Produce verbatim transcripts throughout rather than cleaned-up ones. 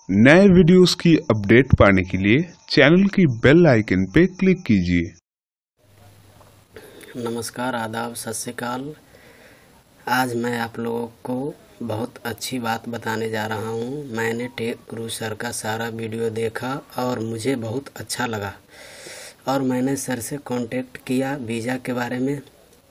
नए वीडियोस की अपडेट पाने के लिए चैनल की बेल आइकन पे क्लिक कीजिए। नमस्कार, आदाब, सत श्री अकाल। आज मैं आप लोगों को बहुत अच्छी बात बताने जा रहा हूँ। मैंने टेक गुरु सर का सारा वीडियो देखा और मुझे बहुत अच्छा लगा और मैंने सर से कांटेक्ट किया वीज़ा के बारे में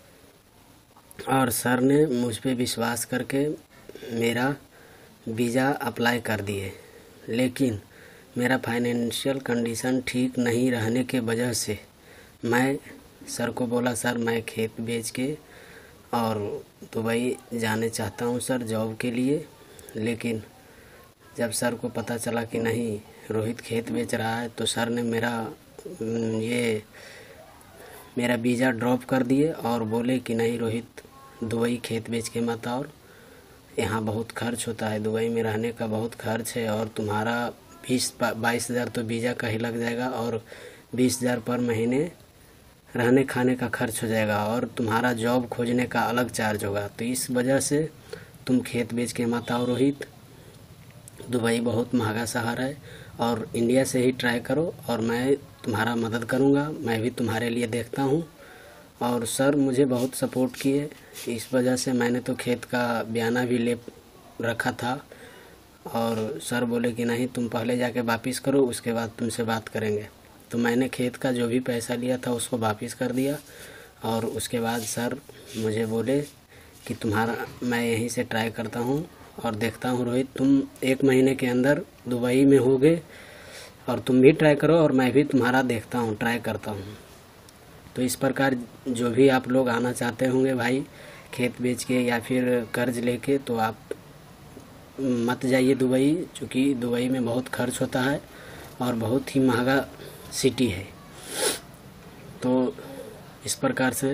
और सर ने मुझ पे विश्वास करके मेरा वीज़ा अप्लाई कर दिए। लेकिन मेरा फाइनेंशियल कंडीशन ठीक नहीं रहने के वजह से मैं सर को बोला, सर मैं खेत बेच के और दुबई जाने चाहता हूँ सर जॉब के लिए। लेकिन जब सर को पता चला कि नहीं रोहित खेत बेच रहा है तो सर ने मेरा ये मेरा वीज़ा ड्रॉप कर दिए और बोले कि नहीं रोहित, दुबई खेत बेच के मत, और यहाँ बहुत खर्च होता है, दुबई में रहने का बहुत खर्च है और तुम्हारा बीस बाईस हज़ार तो वीज़ा का ही लग जाएगा और बीस हज़ार पर महीने रहने खाने का खर्च हो जाएगा और तुम्हारा जॉब खोजने का अलग चार्ज होगा। तो इस वजह से तुम खेत बेच के मत आओ रोहित, दुबई बहुत महंगा शहर है और इंडिया से ही ट्राई करो और मैं तुम्हारा मदद करूँगा, मैं भी तुम्हारे लिए देखता हूँ। और सर मुझे बहुत सपोर्ट किए, इस वजह से मैंने तो खेत का बयाना भी ले रखा था और सर बोले कि नहीं तुम पहले जाके वापस करो, उसके बाद तुमसे बात करेंगे। तो मैंने खेत का जो भी पैसा लिया था उसको वापस कर दिया और उसके बाद सर मुझे बोले कि तुम्हारा मैं यहीं से ट्राई करता हूँ और देखता हूँ रोहित, तुम एक महीने के अंदर दुबई में होगे और तुम भी ट्राई करो और मैं भी तुम्हारा देखता हूँ, ट्राई करता हूँ। तो इस प्रकार जो भी आप लोग आना चाहते होंगे भाई खेत बेच के या फिर कर्ज लेके, तो आप मत जाइए दुबई, क्योंकि दुबई में बहुत खर्च होता है और बहुत ही महंगा सिटी है। तो इस प्रकार से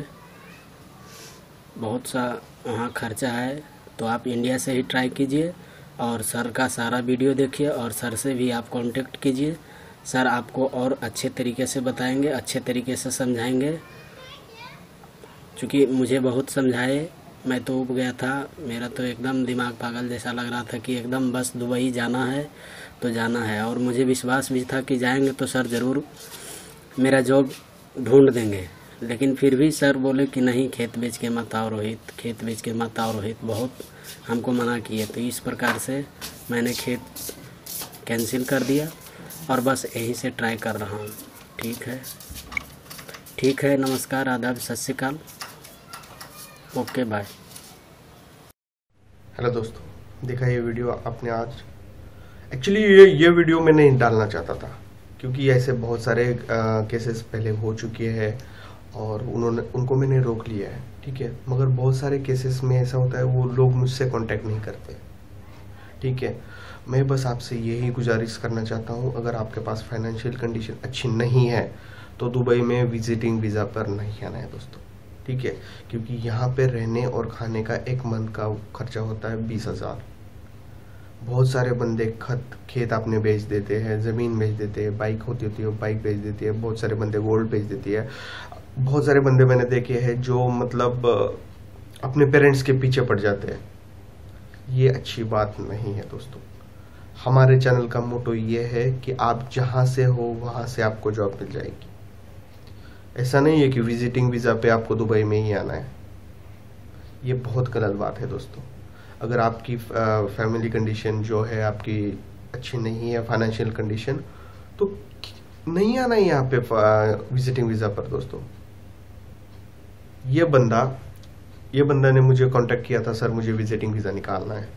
बहुत सा वहाँ खर्चा है, तो आप इंडिया से ही ट्राई कीजिए और सर का सारा वीडियो देखिए और सर से भी आप कांटेक्ट कीजिए। सर आपको और अच्छे तरीके से बताएंगे, अच्छे तरीके से समझाएंगे, क्योंकि मुझे बहुत समझाए, मैं तो उब गया था, मेरा तो एकदम दिमाग पागल जैसा लग रहा था कि एकदम बस दुबई जाना है तो जाना है। और मुझे विश्वास भी था कि जाएंगे तो सर ज़रूर मेरा जॉब ढूंढ देंगे। लेकिन फिर भी सर बोले कि नहीं खेत बेच के मत आओ रोहित, खेत बेच के मत आओ रोहित, बहुत हमको मना किए। तो इस प्रकार से मैंने खेत कैंसिल कर दिया और बस यहीं से ट्राई कर रहा हूँ। ठीक है ठीक है नमस्कार, आदाब, सत श्री अकाल, ओके बाय। हेलो दोस्तों, देखा ये वीडियो आपने आज। एक्चुअली ये ये वीडियो मैं नहीं डालना चाहता था क्योंकि ऐसे बहुत सारे केसेस पहले हो चुके हैं और उन्होंने उनको मैंने रोक लिया है, ठीक है। मगर बहुत सारे केसेस में ऐसा होता है वो लोग मुझसे कांटेक्ट नहीं करते, ठीक है। मैं बस आपसे यही गुजारिश करना चाहता हूँ, अगर आपके पास फाइनेंशियल कंडीशन अच्छी नहीं है तो दुबई में विजिटिंग वीज़ा पर नहीं आना है दोस्तों, ठीक है। क्योंकि यहाँ पे रहने और खाने का एक मंथ का खर्चा होता है बीस हज़ार। बहुत सारे बंदे खत खेत आपने बेच देते हैं, ज़मीन बेच देते हैं, बाइक होती होती है बाइक बेच देती है, बहुत सारे बंदे गोल्ड बेच देती है। बहुत सारे बंदे मैंने देखे हैं जो मतलब अपने पेरेंट्स के पीछे पड़ जाते हैं। ये अच्छी बात नहीं है दोस्तों। हमारे चैनल का मोटो ये है कि आप जहाँ से हो वहाँ से आपको जॉब मिल जाएगी। ऐसा नहीं है कि विजिटिंग वीज़ा पे आपको दुबई में ही आना है, ये बहुत गलत बात है दोस्तों। अगर आपकी फैमिली कंडीशन जो है आपकी अच्छी नहीं है, फाइनेंशियल कंडीशन, तो नहीं आना है यहाँ पे विजिटिंग वीज़ा पर दोस्तों। ये बंदा ये बंदा ने मुझे कांटेक्ट किया था, सर मुझे विजिटिंग वीज़ा निकालना है,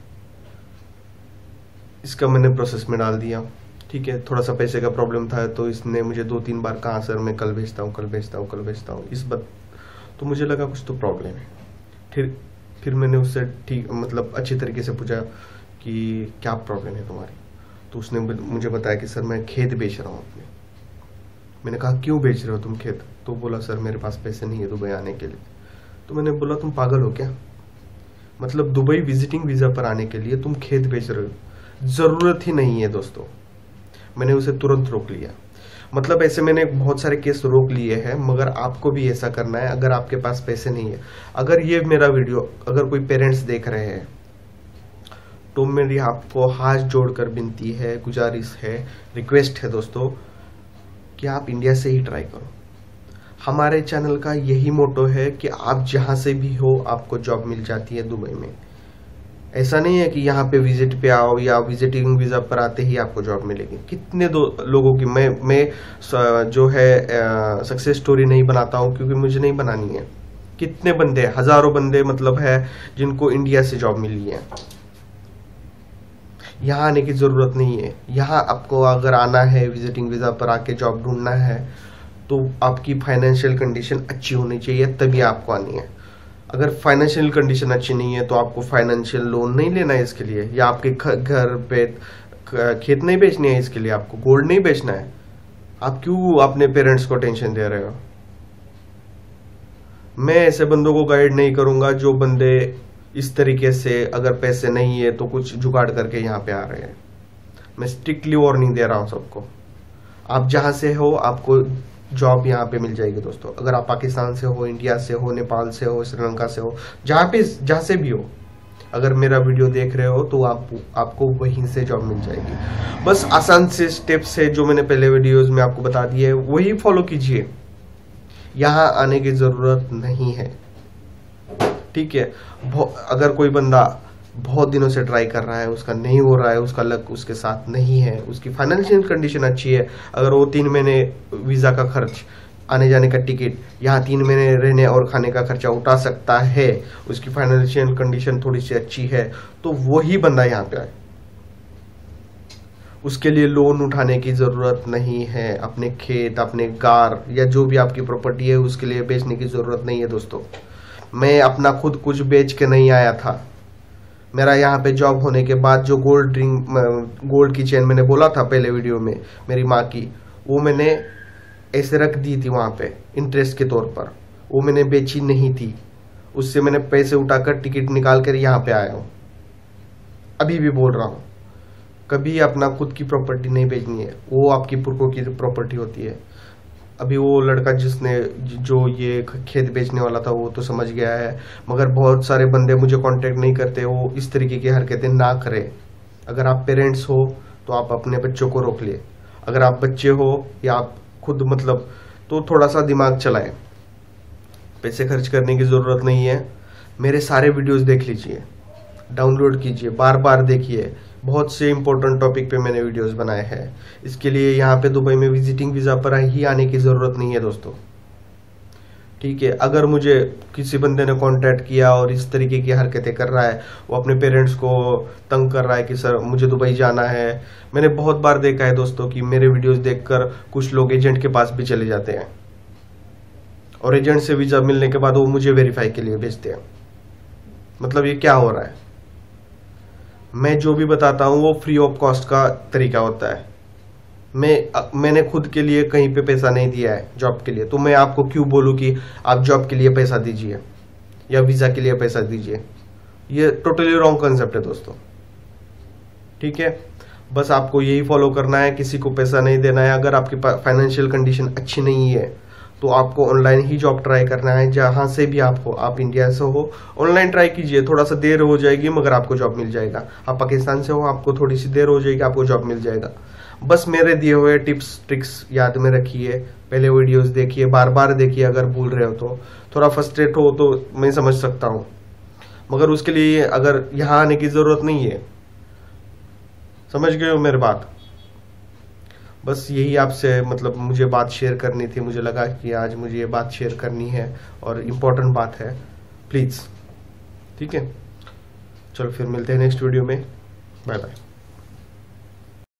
इसका मैंने प्रोसेस में डाल दिया, ठीक है। थोड़ा सा पैसे का प्रॉब्लम था तो इसने मुझे दो तीन बार कहा सर मैं कल भेजता हूँ कल भेजता हूँ कल भेजता हूँ इस बात, तो मुझे लगा कुछ तो प्रॉब्लम है। फिर फिर मैंने उससे ठीक मतलब अच्छी तरीके से पूछा कि क्या प्रॉब्लम है तुम्हारी, तो उसने मुझे बताया कि सर मैं खेत बेच रहा हूँ अपने। मैंने कहा क्यों बेच रहे हो तुम खेत, तो बोला सर मेरे पास पैसे नहीं है दुबई आने के लिए। तो मैंने बोला तुम पागल हो क्या, मतलब दुबई विजिटिंग वीज़ा पर आने के लिए तुम खेत बेच रहे हो, ज़रूरत ही नहीं है दोस्तों। मैंने उसे तुरंत रोक लिया। मतलब ऐसे मैंने बहुत सारे केस रोक लिए हैं, मगर आपको भी ऐसा करना है अगर आपके पास पैसे नहीं है। अगर ये मेरा वीडियो अगर कोई पेरेंट्स देख रहे हैं तो मेरी आपको हाथ जोड़कर विनती है, गुजारिश है, रिक्वेस्ट है दोस्तों कि आप इंडिया से ही ट्राई करो। हमारे चैनल का यही मोटो है कि आप जहां से भी हो आपको जॉब मिल जाती है दुबई में। ऐसा नहीं है कि यहाँ पे विजिट पे आओ या विजिटिंग वीजा पर आते ही आपको जॉब मिलेगी। कितने दो लोगों की मैं मैं जो है सक्सेस स्टोरी नहीं बनाता हूँ क्योंकि मुझे नहीं बनानी है। कितने बंदे, हजारों बंदे मतलब है जिनको इंडिया से जॉब मिली है। यहाँ आने की जरूरत नहीं है। यहाँ आपको अगर आना है विजिटिंग वीजा पर आके जॉब ढूंढना है तो आपकी फाइनेंशियल कंडीशन अच्छी होनी चाहिए, तभी आपको आनी है। अगर फाइनेंशियल कंडीशन अच्छी नहीं है तो आपको फाइनेंशियल लोन नहीं लेना है इसके लिए, या आपके घर पे खेत नहीं बेचनी है इसके लिए, आपको गोल्ड नहीं बेचना है। आप क्यों अपने पेरेंट्स को टेंशन दे रहे हो? मैं ऐसे बंदों को गाइड नहीं करूंगा जो बंदे इस तरीके से अगर पैसे नहीं है तो कुछ जुगाड़ करके यहाँ पे आ रहे हैं। मैं स्ट्रिक्टली वार्निंग दे रहा हूँ सबको। आप जहां से हो आपको जॉब यहाँ पे मिल जाएगी दोस्तों। अगर आप पाकिस्तान से हो, इंडिया से हो, नेपाल से हो, श्रीलंका से हो, जहाँ पे जहाँ से भी हो, अगर मेरा वीडियो देख रहे हो तो आप आपको वहीं से जॉब मिल जाएगी। बस आसान से स्टेप्स है जो मैंने पहले वीडियोस में आपको बता दिए, वही फॉलो कीजिए। यहाँ आने की जरूरत नहीं है, ठीक है। अगर कोई बंदा बहुत दिनों से ट्राई कर रहा है, उसका नहीं हो रहा है, उसका लक उसके साथ नहीं है, उसकी फाइनेंशियल कंडीशन अच्छी है, अगर वो तीन महीने वीजा का खर्च, आने जाने का टिकट, यहाँ तीन महीने रहने और खाने का खर्चा उठा सकता है, उसकी फाइनेंशियल कंडीशन थोड़ी सी अच्छी है, तो वही बंदा यहाँ पे आए। उसके लिए लोन उठाने की जरूरत नहीं है। अपने खेत, अपने कार या जो भी आपकी प्रॉपर्टी है उसके लिए बेचने की जरूरत नहीं है दोस्तों। मैं अपना खुद कुछ बेच के नहीं आया था। मेरा यहाँ पे जॉब होने के बाद जो गोल्ड रिंग, गोल्ड की चेन मैंने बोला था पहले वीडियो में मेरी माँ की, वो मैंने ऐसे रख दी थी वहाँ पे इंटरेस्ट के तौर पर। वो मैंने बेची नहीं थी, उससे मैंने पैसे उठाकर टिकट निकाल कर यहाँ पे आया हूँ। अभी भी बोल रहा हूँ, कभी अपना खुद की प्रॉपर्टी नहीं बेचनी है, वो आपकी पुरखों की प्रॉपर्टी होती है। अभी वो लड़का जिसने जो ये खेत बेचने वाला था वो तो समझ गया है, मगर बहुत सारे बंदे मुझे कांटेक्ट नहीं करते, वो इस तरीके की हरकतें ना करें। अगर आप पेरेंट्स हो तो आप अपने बच्चों को रोक लिए। अगर आप बच्चे हो या आप खुद मतलब तो थोड़ा सा दिमाग चलाएं। पैसे खर्च करने की ज़रूरत नहीं है। मेरे सारे वीडियोस देख लीजिए, डाउनलोड कीजिए, बार बार देखिए। बहुत से इंपॉर्टेंट टॉपिक पे मैंने वीडियोस बनाए हैं। इसके लिए यहाँ पे दुबई में विजिटिंग वीज़ा पर ही आने की ज़रूरत नहीं है दोस्तों, ठीक है। अगर मुझे किसी बंदे ने कांटेक्ट किया और इस तरीके की हरकतें कर रहा है, वो अपने पेरेंट्स को तंग कर रहा है कि सर मुझे दुबई जाना है। मैंने बहुत बार देखा है दोस्तों कि मेरे वीडियोस देखकर कुछ लोग एजेंट के पास भी चले जाते हैं और एजेंट से वीज़ा मिलने के बाद वो मुझे वेरीफाई के लिए भेजते हैं। मतलब ये क्या हो रहा है? मैं जो भी बताता हूँ वो फ्री ऑफ कॉस्ट का तरीका होता है। मैं मैंने खुद के लिए कहीं पे पैसा नहीं दिया है जॉब के लिए, तो मैं आपको क्यों बोलूँ कि आप जॉब के लिए पैसा दीजिए या वीज़ा के लिए पैसा दीजिए? ये टोटली रॉन्ग कंसेप्ट है दोस्तों, ठीक है। बस आपको यही फॉलो करना है, किसी को पैसा नहीं देना है। अगर आपकी फाइनेंशियल कंडीशन अच्छी नहीं है तो आपको ऑनलाइन ही जॉब ट्राई करना है। जहां से भी आप हो, आप इंडिया से हो, ऑनलाइन ट्राई कीजिए। थोड़ा सा देर हो जाएगी मगर आपको जॉब मिल जाएगा। आप पाकिस्तान से हो, आपको थोड़ी सी देर हो जाएगी, आपको जॉब मिल जाएगा। बस मेरे दिए हुए टिप्स ट्रिक्स याद में रखिए, पहले वीडियोस देखिए, बार बार देखिए। अगर भूल रहे हो तो थोड़ा फ्रस्ट्रेट हो तो मैं समझ सकता हूँ, मगर उसके लिए अगर यहाँ आने की जरूरत नहीं है। समझ गए हो मेरी बात? बस यही आपसे मतलब मुझे बात शेयर करनी थी। मुझे लगा कि आज मुझे ये बात शेयर करनी है और इम्पोर्टेंट बात है, प्लीज़, ठीक है। चलो फिर मिलते हैं नेक्स्ट वीडियो में। Bye bye.